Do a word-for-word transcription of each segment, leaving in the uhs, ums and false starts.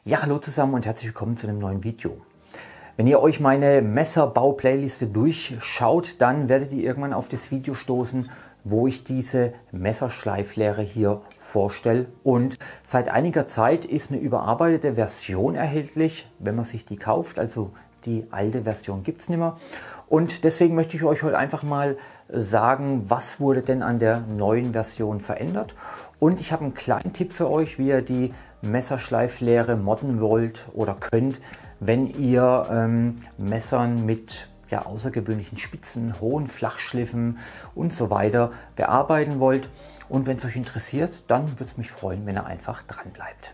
Ja, hallo zusammen und herzlich willkommen zu einem neuen Video. Wenn ihr euch meine Messerbau-Playliste durchschaut, dann werdet ihr irgendwann auf das Video stoßen, wo ich diese Messerschleiflehre hier vorstelle. Und seit einiger Zeit ist eine überarbeitete Version erhältlich, wenn man sich die kauft. Also die alte Version gibt es nicht mehr. Und deswegen möchte ich euch heute einfach mal sagen, was wurde denn an der neuen Version verändert. Und ich habe einen kleinen Tipp für euch, wie ihr die Messerschleiflehre modden wollt oder könnt, wenn ihr ähm, Messern mit ja, außergewöhnlichen Spitzen, hohen Flachschliffen und so weiter bearbeiten wollt. Und wenn es euch interessiert, dann würde es mich freuen, wenn ihr einfach dran bleibt.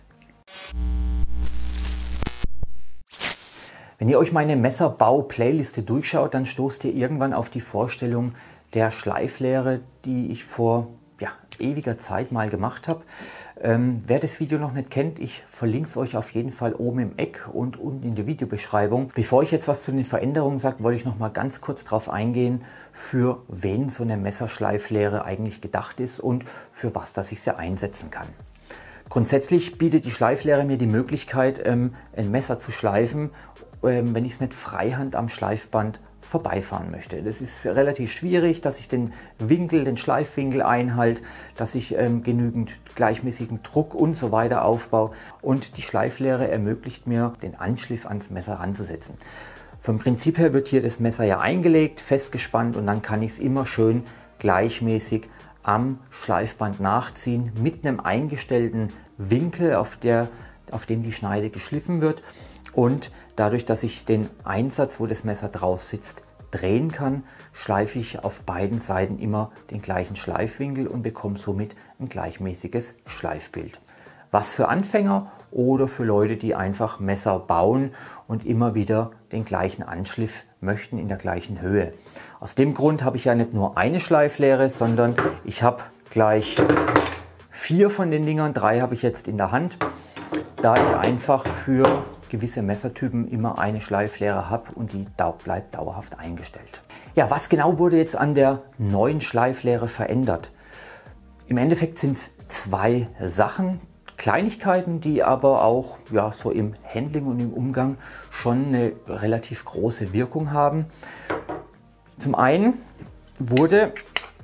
Wenn ihr euch meine Messerbau-Playliste durchschaut, dann stoßt ihr irgendwann auf die Vorstellung der Schleiflehre, die ich vor ja, ewiger Zeit mal gemacht habe. Ähm, wer das Video noch nicht kennt, ich verlinke es euch auf jeden Fall oben im Eck und unten in der Videobeschreibung. Bevor ich jetzt was zu den Veränderungen sage, wollte ich noch mal ganz kurz darauf eingehen, für wen so eine Messerschleiflehre eigentlich gedacht ist und für was das ich sie einsetzen kann. Grundsätzlich bietet die Schleiflehre mir die Möglichkeit, ähm, ein Messer zu schleifen, ähm, wenn ich es nicht freihand am Schleifband vorbeifahren möchte. Das ist relativ schwierig, dass ich den Winkel, den Schleifwinkel einhalte, dass ich ähm, genügend gleichmäßigen Druck und so weiter aufbaue. Und die Schleiflehre ermöglicht mir, den Anschliff ans Messer ranzusetzen. Vom Prinzip her wird hier das Messer ja eingelegt, festgespannt und dann kann ich es immer schön gleichmäßig am Schleifband nachziehen mit einem eingestellten Winkel, auf, der, auf dem die Schneide geschliffen wird. Und dadurch, dass ich den Einsatz, wo das Messer drauf sitzt, drehen kann, schleife ich auf beiden Seiten immer den gleichen Schleifwinkel und bekomme somit ein gleichmäßiges Schleifbild. Was für Anfänger oder für Leute, die einfach Messer bauen und immer wieder den gleichen Anschliff möchten in der gleichen Höhe. Aus dem Grund habe ich ja nicht nur eine Schleiflehre, sondern ich habe gleich vier von den Dingern, drei habe ich jetzt in der Hand, da ich einfach für gewisse Messertypen immer eine Schleiflehre habe und die bleibt dauerhaft eingestellt. Ja, was genau wurde jetzt an der neuen Schleiflehre verändert? Im Endeffekt sind es zwei Sachen, Kleinigkeiten, die aber auch ja, so im Handling und im Umgang schon eine relativ große Wirkung haben. Zum einen wurde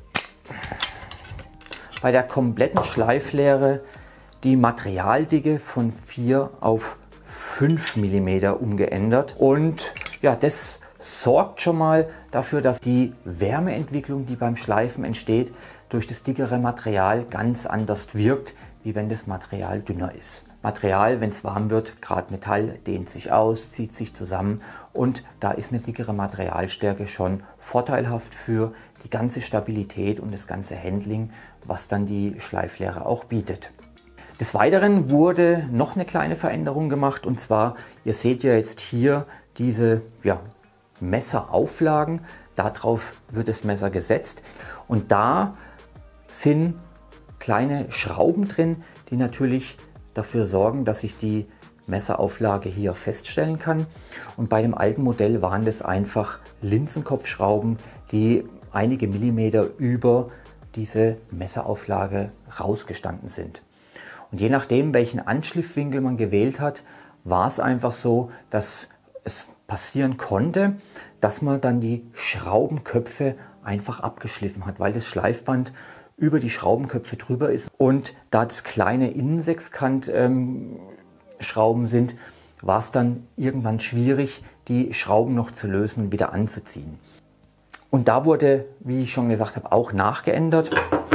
bei der kompletten Schleiflehre die Materialdicke von vier auf fünf Millimeter umgeändert und ja, das sorgt schon mal dafür, dass die Wärmeentwicklung, die beim Schleifen entsteht, durch das dickere Material ganz anders wirkt, wie wenn das Material dünner ist. Material, wenn es warm wird, gerade Metall, dehnt sich aus, zieht sich zusammen und da ist eine dickere Materialstärke schon vorteilhaft für die ganze Stabilität und das ganze Handling, was dann die Schleiflehre auch bietet. Des Weiteren wurde noch eine kleine Veränderung gemacht und zwar, ihr seht ja jetzt hier diese ja, Messerauflagen, darauf wird das Messer gesetzt und da sind kleine Schrauben drin, die natürlich dafür sorgen, dass ich die Messerauflage hier feststellen kann. Und bei dem alten Modell waren das einfach Linsenkopfschrauben, die einige Millimeter über diese Messerauflage rausgestanden sind. Und je nachdem, welchen Anschliffwinkel man gewählt hat, war es einfach so, dass es passieren konnte, dass man dann die Schraubenköpfe einfach abgeschliffen hat, weil das Schleifband über die Schraubenköpfe drüber ist. Und da das kleine Innensechskant-Schrauben ähm, sind, war es dann irgendwann schwierig, die Schrauben noch zu lösen und wieder anzuziehen. Und da wurde, wie ich schon gesagt habe, auch nachgeändert.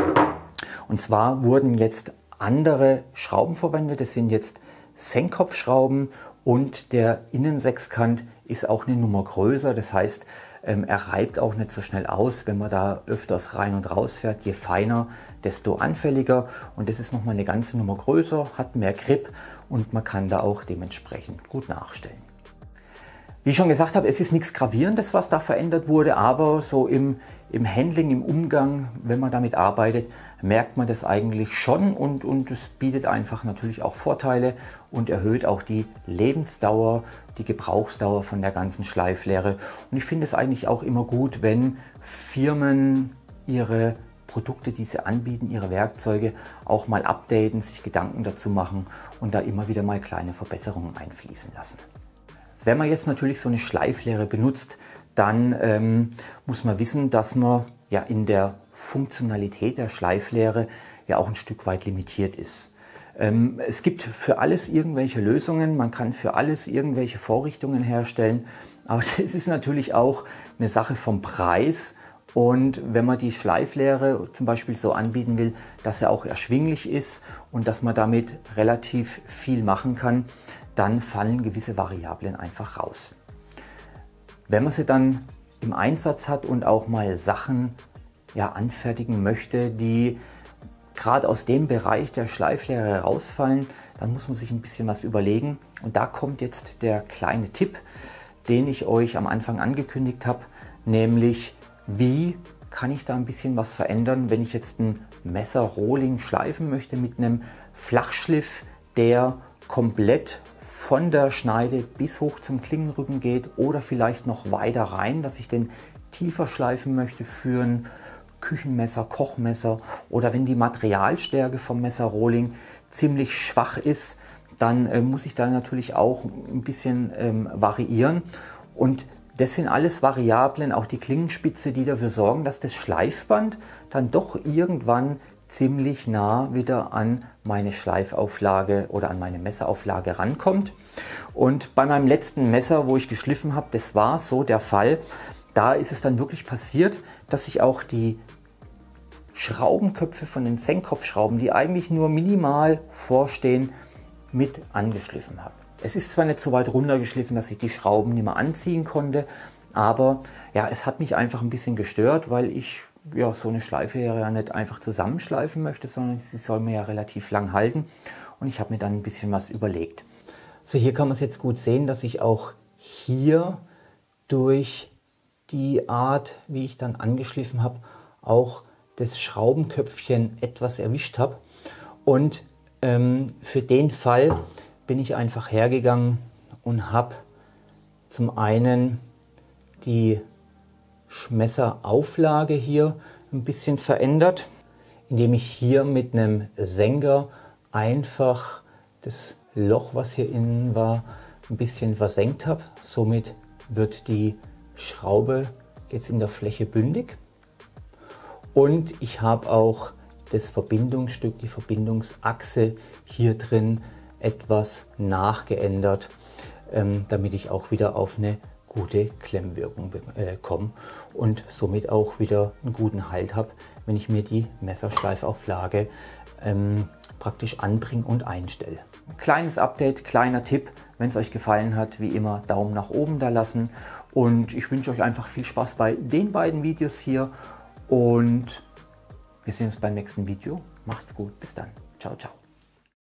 Und zwar wurden jetzt andere Schrauben verwendet. Das sind jetzt Senkkopfschrauben und der Innensechskant ist auch eine Nummer größer. Das heißt, ähm, er reibt auch nicht so schnell aus, wenn man da öfters rein und raus fährt. Je feiner, desto anfälliger. Und das ist nochmal eine ganze Nummer größer, hat mehr Grip und man kann da auch dementsprechend gut nachstellen. Wie ich schon gesagt habe, es ist nichts Gravierendes, was da verändert wurde, aber so im, im Handling, im Umgang, wenn man damit arbeitet, merkt man das eigentlich schon und, und es bietet einfach natürlich auch Vorteile und erhöht auch die Lebensdauer, die Gebrauchsdauer von der ganzen Schleiflehre. Und ich finde es eigentlich auch immer gut, wenn Firmen ihre Produkte, die sie anbieten, ihre Werkzeuge auch mal updaten, sich Gedanken dazu machen und da immer wieder mal kleine Verbesserungen einfließen lassen. Wenn man jetzt natürlich so eine Schleiflehre benutzt, dann ähm, muss man wissen, dass man ja in der Funktionalität der Schleiflehre ja auch ein Stück weit limitiert ist. Ähm, es gibt für alles irgendwelche Lösungen, man kann für alles irgendwelche Vorrichtungen herstellen, aber es ist natürlich auch eine Sache vom Preis. Und wenn man die Schleiflehre zum Beispiel so anbieten will, dass er auch erschwinglich ist und dass man damit relativ viel machen kann, dann fallen gewisse Variablen einfach raus. Wenn man sie dann im Einsatz hat und auch mal Sachen ja, anfertigen möchte, die gerade aus dem Bereich der Schleiflehre rausfallen, dann muss man sich ein bisschen was überlegen. Und da kommt jetzt der kleine Tipp, den ich euch am Anfang angekündigt habe, nämlich wie kann ich da ein bisschen was verändern, wenn ich jetzt ein Messer-Rohling schleifen möchte mit einem Flachschliff, der komplett von der Schneide bis hoch zum Klingenrücken geht oder vielleicht noch weiter rein, dass ich den tiefer schleifen möchte für ein Küchenmesser, Kochmesser, oder wenn die Materialstärke vom Messer-Rohling ziemlich schwach ist, dann äh, muss ich da natürlich auch ein bisschen ähm, variieren. Und das sind alles Variablen, auch die Klingenspitze, die dafür sorgen, dass das Schleifband dann doch irgendwann ziemlich nah wieder an meine Schleifauflage oder an meine Messerauflage rankommt. Und bei meinem letzten Messer, wo ich geschliffen habe, das war so der Fall. Da ist es dann wirklich passiert, dass ich auch die Schraubenköpfe von den Senkkopfschrauben, die eigentlich nur minimal vorstehen, mit angeschliffen habe. Es ist zwar nicht so weit runtergeschliffen, dass ich die Schrauben nicht mehr anziehen konnte, aber ja, es hat mich einfach ein bisschen gestört, weil ich ja so eine Schleiflehre ja nicht einfach zusammenschleifen möchte, sondern sie soll mir ja relativ lang halten, und ich habe mir dann ein bisschen was überlegt. So, hier kann man es jetzt gut sehen, dass ich auch hier durch die Art, wie ich dann angeschliffen habe, auch das Schraubenköpfchen etwas erwischt habe. Und ähm, für den Fall bin ich einfach hergegangen und habe zum einen die Messerauflage hier ein bisschen verändert, indem ich hier mit einem Senker einfach das Loch, was hier innen war, ein bisschen versenkt habe. Somit wird die Schraube jetzt in der Fläche bündig. Und ich habe auch das Verbindungsstück, die Verbindungsachse hier drin etwas nachgeändert, ähm, damit ich auch wieder auf eine gute Klemmwirkung äh, komme und somit auch wieder einen guten Halt habe, wenn ich mir die Messerschleifauflage ähm, praktisch anbringe und einstelle. Kleines Update, kleiner Tipp, wenn es euch gefallen hat, wie immer Daumen nach oben da lassen, und ich wünsche euch einfach viel Spaß bei den beiden Videos hier und wir sehen uns beim nächsten Video. Macht's gut, bis dann. Ciao, ciao.